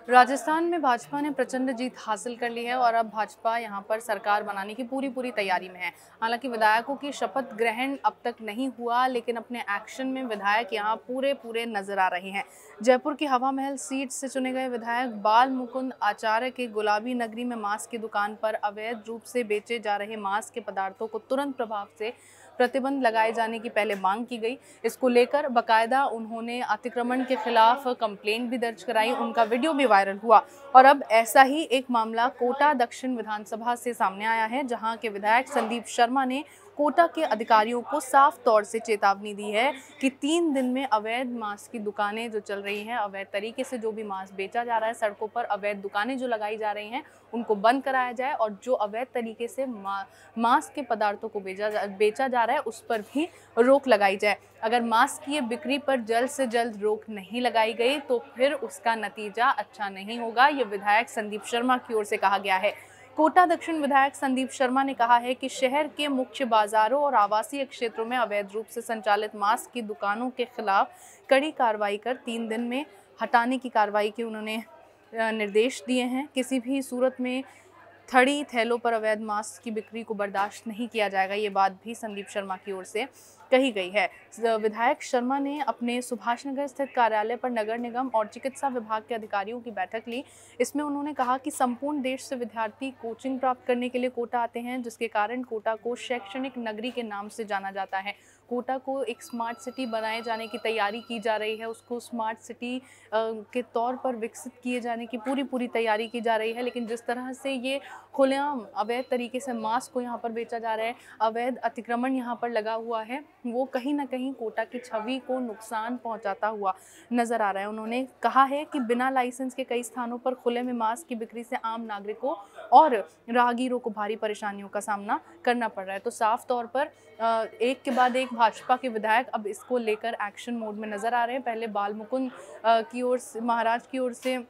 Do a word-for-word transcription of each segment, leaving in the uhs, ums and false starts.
राजस्थान में भाजपा ने प्रचंड जीत हासिल कर ली है और अब भाजपा यहां पर सरकार बनाने की पूरी पूरी तैयारी में है। हालांकि विधायकों की शपथ ग्रहण अब तक नहीं हुआ, लेकिन अपने एक्शन में विधायक यहां पूरे पूरे नजर आ रहे हैं। जयपुर की हवा महल सीट से चुने गए विधायक बाल मुकुंद आचार्य के गुलाबी नगरी में मांस की दुकान पर अवैध रूप से बेचे जा रहे मांस के पदार्थों को तुरंत प्रभाव से प्रतिबंध लगाए जाने की पहले मांग की गई। इसको लेकर बकायदा उन्होंने अतिक्रमण के खिलाफ कंप्लेंट भी दर्ज कराई, उनका वीडियो भी वायरल हुआ। और अब ऐसा ही एक मामला कोटा दक्षिण विधानसभा से सामने आया है, जहां के विधायक संदीप शर्मा ने कोटा के अधिकारियों को साफ तौर से चेतावनी दी है कि तीन दिन में अवैध मांस की दुकानें जो चल रही हैं, अवैध तरीके से जो भी मांस बेचा जा रहा है, सड़कों पर अवैध दुकानें जो लगाई जा रही हैं, उनको बंद कराया जाए और जो अवैध तरीके से मा, मांस के पदार्थों को बेचा जा, बेचा जा रहा है उस पर भी रोक लगाई जाए। अगर मांस की बिक्री पर जल्द से जल्द रोक नहीं लगाई गई तो फिर उसका नतीजा अच्छा नहीं होगा, ये विधायक संदीप शर्मा की ओर से कहा गया है। कोटा दक्षिण विधायक संदीप शर्मा ने कहा है कि शहर के मुख्य बाजारों और आवासीय क्षेत्रों में अवैध रूप से संचालित मांस की दुकानों के खिलाफ कड़ी कार्रवाई कर तीन दिन में हटाने की कार्रवाई के उन्होंने निर्देश दिए हैं। किसी भी सूरत में थड़ी थैलों पर अवैध मांस की बिक्री को बर्दाश्त नहीं किया जाएगा, ये बात भी संदीप शर्मा की ओर से कही गई है। विधायक शर्मा ने अपने सुभाष नगर स्थित कार्यालय पर नगर निगम और चिकित्सा विभाग के अधिकारियों की बैठक ली। इसमें उन्होंने कहा कि संपूर्ण देश से विद्यार्थी कोचिंग प्राप्त करने के लिए कोटा आते हैं, जिसके कारण कोटा को शैक्षणिक नगरी के नाम से जाना जाता है। कोटा को एक स्मार्ट सिटी बनाए जाने की तैयारी की जा रही है, उसको स्मार्ट सिटी के तौर पर विकसित किए जाने की पूरी पूरी तैयारी की जा रही है। लेकिन जिस तरह से ये खुलेआम अवैध तरीके से मांस को यहाँ पर बेचा जा रहा है, अवैध अतिक्रमण यहाँ पर लगा हुआ है, वो कहीं ना कहीं कोटा की छवि को नुकसान पहुँचाता हुआ नजर आ रहा है। उन्होंने कहा है कि बिना लाइसेंस के कई स्थानों पर खुले में मांस की बिक्री से आम नागरिकों और राहगीरों को भारी परेशानियों का सामना करना पड़ रहा है। तो साफ तौर पर एक के बाद एक भाजपा के विधायक अब इसको लेकर एक्शन मोड में नजर आ रहे हैं। पहले बाल मुकुंद की ओर से, महाराज की ओर से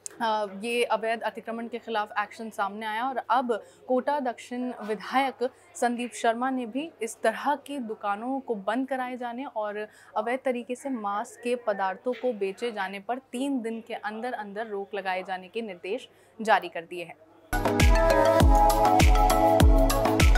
ये अवैध अतिक्रमण के खिलाफ एक्शन सामने आया और अब कोटा दक्षिण विधायक संदीप शर्मा ने भी इस तरह की दुकानों को बंद कराए जाने और अवैध तरीके से मांस के पदार्थों को बेचे जाने पर तीन दिन के अंदर अंदर रोक लगाए जाने के निर्देश जारी कर दिए हैं।